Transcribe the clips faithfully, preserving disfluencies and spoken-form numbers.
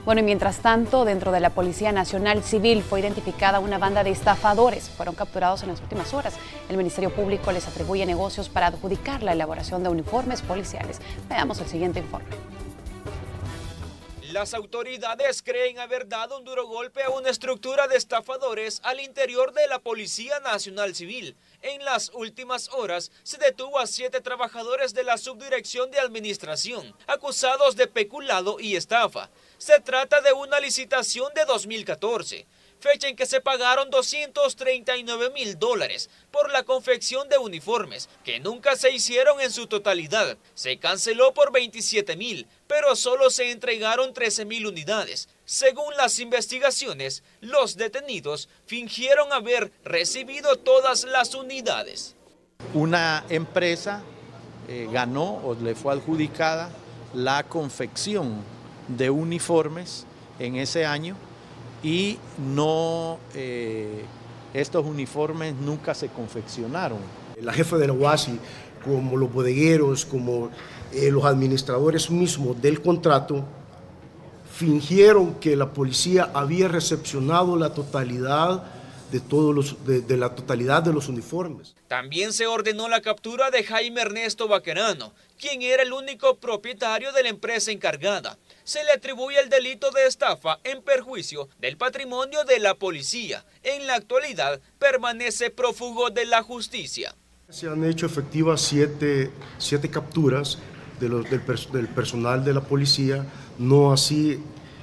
Bueno, y mientras tanto, dentro de la Policía Nacional Civil fue identificada una banda de estafadores. Fueron capturados en las últimas horas. El Ministerio Público les atribuye negocios para adjudicar la elaboración de uniformes policiales. Veamos el siguiente informe. Las autoridades creen haber dado un duro golpe a una estructura de estafadores al interior de la Policía Nacional Civil. En las últimas horas se detuvo a siete trabajadores de la Subdirección de Administración, acusados de peculado y estafa. Se trata de una licitación de dos mil catorce, fecha en que se pagaron doscientos treinta y nueve mil dólares por la confección de uniformes, que nunca se hicieron en su totalidad. Se canceló por veintisiete mil, pero solo se entregaron trece mil unidades. Según las investigaciones, los detenidos fingieron haber recibido todas las unidades. Una empresa eh, ganó o le fue adjudicada la confección de uniformes en ese año y no, eh, estos uniformes nunca se confeccionaron. La jefa de la U A S I, como los bodegueros, como eh, los administradores mismos del contrato, fingieron que la policía había recepcionado la totalidad de, todos los, de, de la totalidad de los uniformes. También se ordenó la captura de Jaime Ernesto Baquerano, quien era el único propietario de la empresa encargada. Se le atribuye el delito de estafa en perjuicio del patrimonio de la policía. En la actualidad permanece prófugo de la justicia. Se han hecho efectivas siete, siete capturas de los, del, del personal de la policía, no así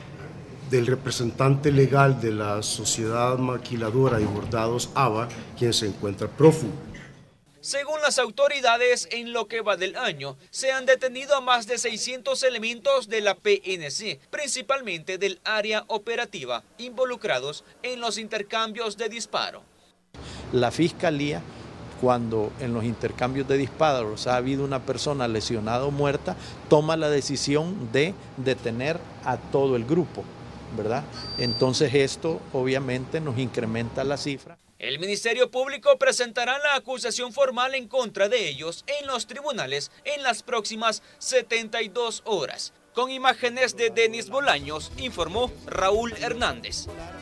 del representante legal de la Sociedad Maquiladora y Bordados A B A, quien se encuentra prófugo. Según las autoridades, en lo que va del año, se han detenido a más de seiscientos elementos de la P N C, principalmente del área operativa, involucrados en los intercambios de disparo. La Fiscalía, cuando en los intercambios de disparos ha habido una persona lesionada o muerta, toma la decisión de detener a todo el grupo, ¿verdad? Entonces esto obviamente nos incrementa la cifra. El Ministerio Público presentará la acusación formal en contra de ellos en los tribunales en las próximas setenta y dos horas. Con imágenes de Denis Bolaños, informó Raúl Hernández.